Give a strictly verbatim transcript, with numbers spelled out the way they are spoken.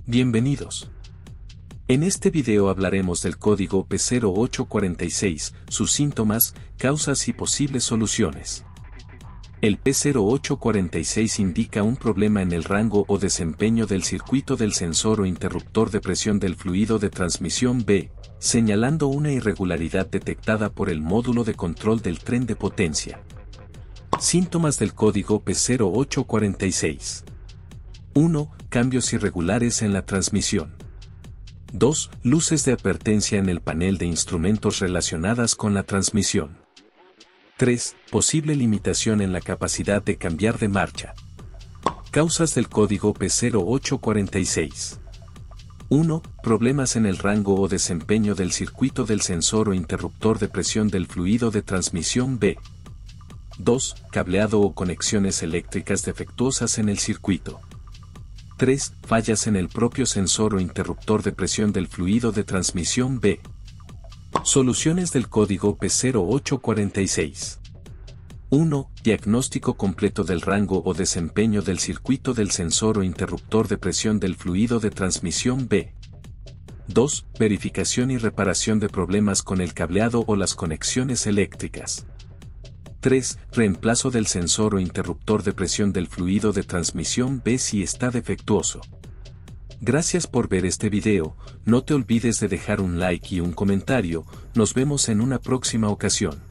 Bienvenidos. En este video hablaremos del código P cero ocho cuarenta y seis, sus síntomas, causas y posibles soluciones. El P cero ocho cuarenta y seis indica un problema en el rango o desempeño del circuito del sensor o interruptor de presión del fluido de transmisión B, señalando una irregularidad detectada por el módulo de control del tren de potencia. Síntomas del código P cero ocho cuarenta y seis. uno. Cambios irregulares en la transmisión. dos. Luces de advertencia en el panel de instrumentos relacionadas con la transmisión. tres. Posible limitación en la capacidad de cambiar de marcha. Causas del código P cero ocho cuarenta y seis. uno. Problemas en el rango o desempeño del circuito del sensor o interruptor de presión del fluido de transmisión B. dos. Cableado o conexiones eléctricas defectuosas en el circuito. tres. Fallas en el propio sensor o interruptor de presión del fluido de transmisión B. Soluciones del código P cero ocho cuarenta y seis. uno. Diagnóstico completo del rango o desempeño del circuito del sensor o interruptor de presión del fluido de transmisión B. dos. Verificación y reparación de problemas con el cableado o las conexiones eléctricas. tres. Reemplazo del sensor o interruptor de presión del fluido de transmisión B si está defectuoso. Gracias por ver este video, no te olvides de dejar un like y un comentario, nos vemos en una próxima ocasión.